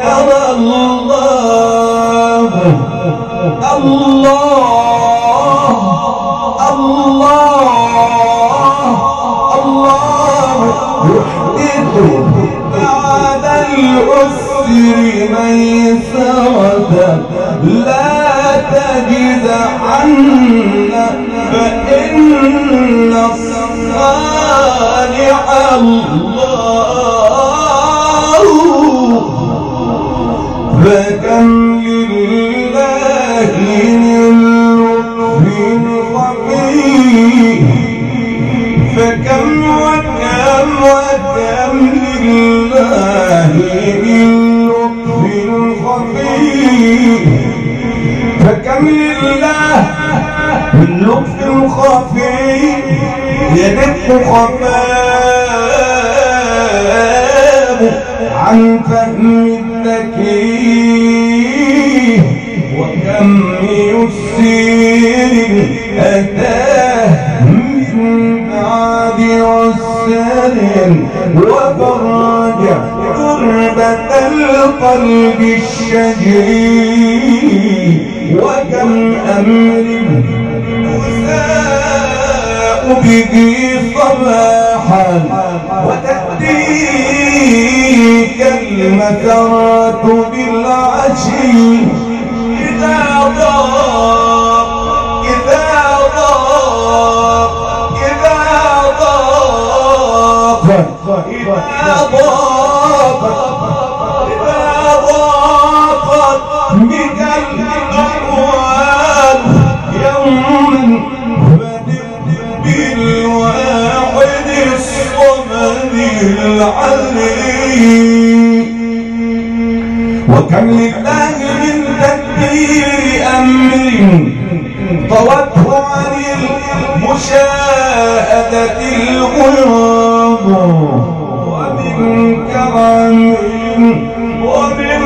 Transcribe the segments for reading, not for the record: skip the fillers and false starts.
بعد العسر ميسرة لا تجزعن فإن الصالح الله فكم لله من لطف خفي فكم وكم لله من لطف خفي فكم لله من لطف خفي يدق خفاه عن فهم الذكي وكم يسير أتاه من بعد عسر وفرج كربة القلب الشجي وكم أمر تساء به صباحا وتأتيك المسرات بالعشي إذا ضاق بك الأحوال يوما فدق بالواحد الصمد العليم وكم لله من تدبير أمر طوته عن المشاهدة الغيوب ومن كرم ومن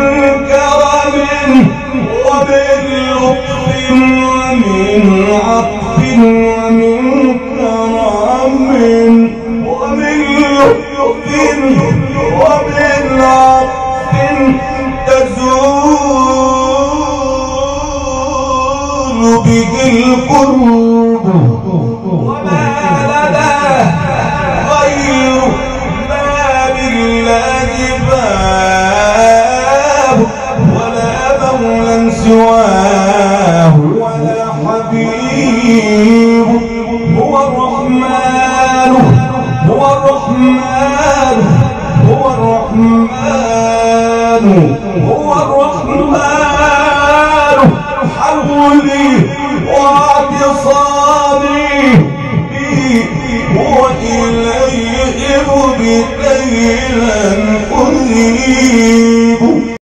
لطف ومن عطف ومن كرم ومن لطف ومن عطف تزول به القلوب وما لنا غير باب الله باب ولا مولى سواه ولا حبيب هو الرحمن هو الرحمن هو الرحمن هو الرحمن حولي واعتصامي به وإليه مبتهلا أنيب